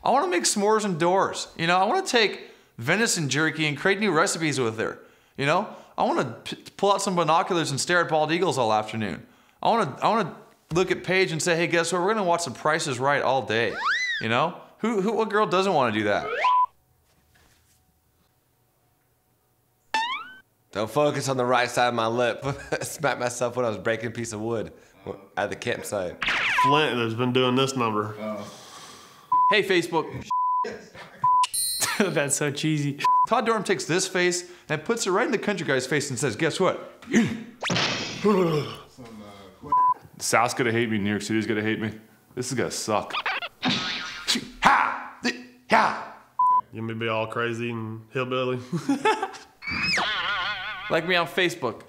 I want to make s'mores indoors. You know, I want to take venison jerky and create new recipes with her. You know, I want to pull out some binoculars and stare at bald eagles all afternoon. I want to look at Paige and say, hey, guess what? We're gonna watch The Price is Right all day. You know, what girl doesn't want to do that? Don't focus on the right side of my lip. I smacked myself when I was breaking a piece of wood at the campsite. Flint has been doing this number. Hey, Facebook. That's so cheesy. Todd Dorham takes this face and puts it right in the country guy's face and says, guess what? South's gonna hate me, New York City's gonna hate me. This is gonna suck. Ha! Ha! You may be all crazy and hillbilly. Like me on Facebook.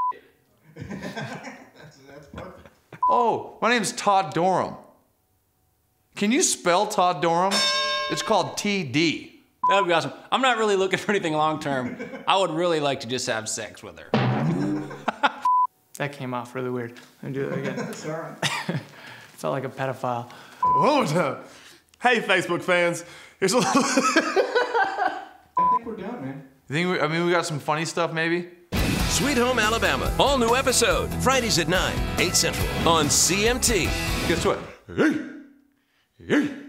That's perfect. Oh, my name's Todd Dorham. Can you spell Todd Dorham? It's called TD. That would be awesome. I'm not really looking for anything long term. I would really like to just have sex with her. That came off really weird. Let me do that again. That's all right. Felt like a pedophile. One more time. Hey, Facebook fans. Here's a little... I think we're done, man. You think we got some funny stuff maybe? Sweet Home Alabama. All new episode. Fridays at 9, 8 Central on CMT. Guess what?